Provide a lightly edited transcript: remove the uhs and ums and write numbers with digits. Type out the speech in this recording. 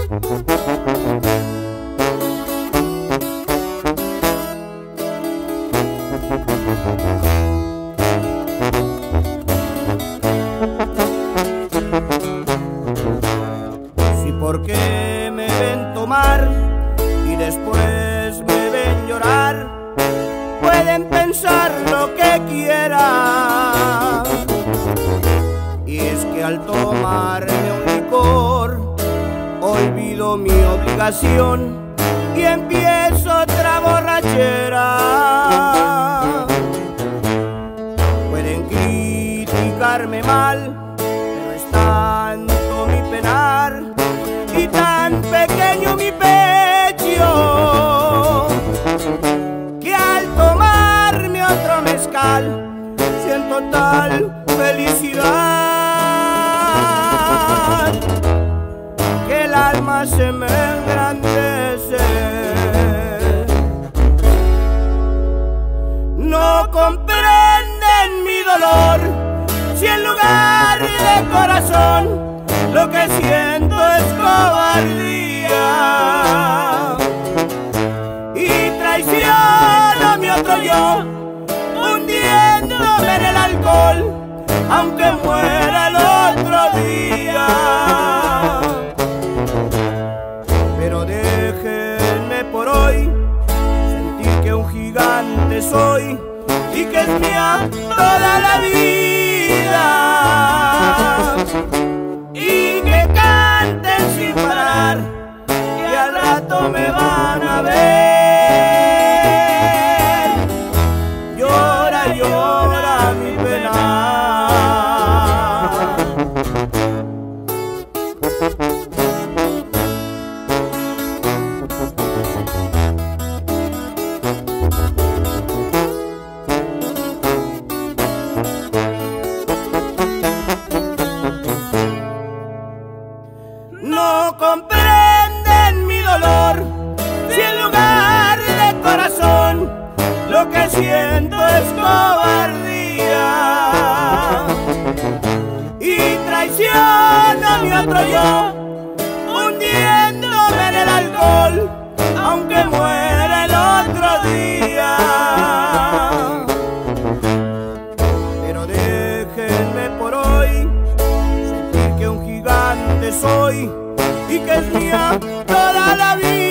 Si porque me ven tomar y después me ven llorar, pueden pensar lo que quieran. Y es que al tomarme un licor olvido mi obligación y empiezo otra borrachera. Pueden criticarme mal, pero es tanto mi penar y tan pequeño mi pecho que al tomarme otro mezcal siento tal felicidad que el alma se me engrandece. No comprenden mi dolor si en lugar de corazón lo que siento es cobardía, y traiciono a mi otro yo hundiéndome en el alcohol aunque muera el otro día. Pero déjenme por hoy sentir que un gigante soy y que es mía toda la vida, y que canten sin parar y al rato me van a ver. Llora, llora mi pena. No comprenden mi dolor si en lugar de corazón lo que siento es cobardía, y traiciono a mi otro yo hundiéndome en el alcohol aunque muera el otro día. Pero déjenme por hoy sentir que un gigante soy y que es mía toda la vida.